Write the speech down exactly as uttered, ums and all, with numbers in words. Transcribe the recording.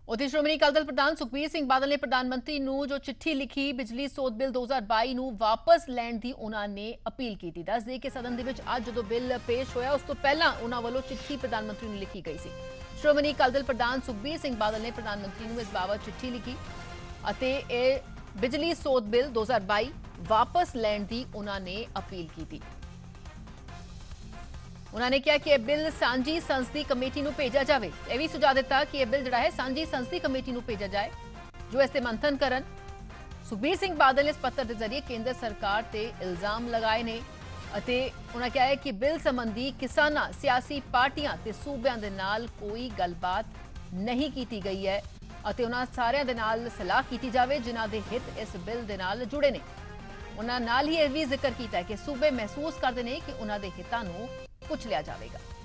उधर श्रोमणी अकाली दल प्रधान सुखबीर सिंह बादल ने प्रधानमंत्री ਨੂੰ जो चिट्ठी लिखी बिजली ਸੋਧ ਬਿੱਲ दो हज़ार बाई ਨੂੰ ਵਾਪਸ ਲੈਣ ਦੀ ਉਹਨਾਂ ਨੇ ਅਪੀਲ ਕੀਤੀ। ਦੱਸ ਦੇ ਕਿ ਸਦਨ ਦੇ ਵਿੱਚ ਅੱਜ ਜਦੋਂ ਬਿੱਲ ਪੇਸ਼ ਹੋਇਆ ਉਸ ਤੋਂ ਪਹਿਲਾਂ ਉਹਨਾਂ ਵੱਲੋਂ ਚਿੱਠੀ ਪ੍ਰਧਾਨ ਮੰਤਰੀ ਨੂੰ ਲਿਖੀ ਗਈ ਸੀ। श्रोमणी अकाली दल प्रधान सुखबीर सिंह बादल ने प्रधान मंत्री ਨੂੰ ਇਸ ਬਾਬਤ चिट्ठी लिखी ਅਤੇ ਇਹ ਬਿਜਲੀ ਸੋਧ ਬਿੱਲ दो हज़ार बाई ਵਾਪਸ ਲੈਣ ਦੀ ਉਹਨਾਂ ਨੇ ਅਪੀਲ ਕੀਤੀ। उन्होंने कहा कि यह बिल सांझी संसदी कमेटी ਨੂੰ भेजा जाए। यह भी सुझाव दिता कि यह बिल जिहड़ा है सांझी संसदी कमेटी ਨੂੰ भेजा जाए जो इस ते मंथन करन। सुखबीर सिंह बादल ने इस पत्र के जरिए केंद्र सरकार ते इल्जाम लगाए ने अते उन्होंने कहा है कि बिल संबंधी किसानां सियासी पार्टियां ते सूबियां दे नाल कोई गलबात नहीं की गई है अते उन्हां सारियां दे नाल सलाह की जाए जिन्हां दे हित इस बिल दे नाल जुड़े ने। उन्हां नाल ही यह भी जिक्र किया है कि सूबे महसूस करते हैं कि उन्हां दे हितां नूं पुछ लिया जाएगा।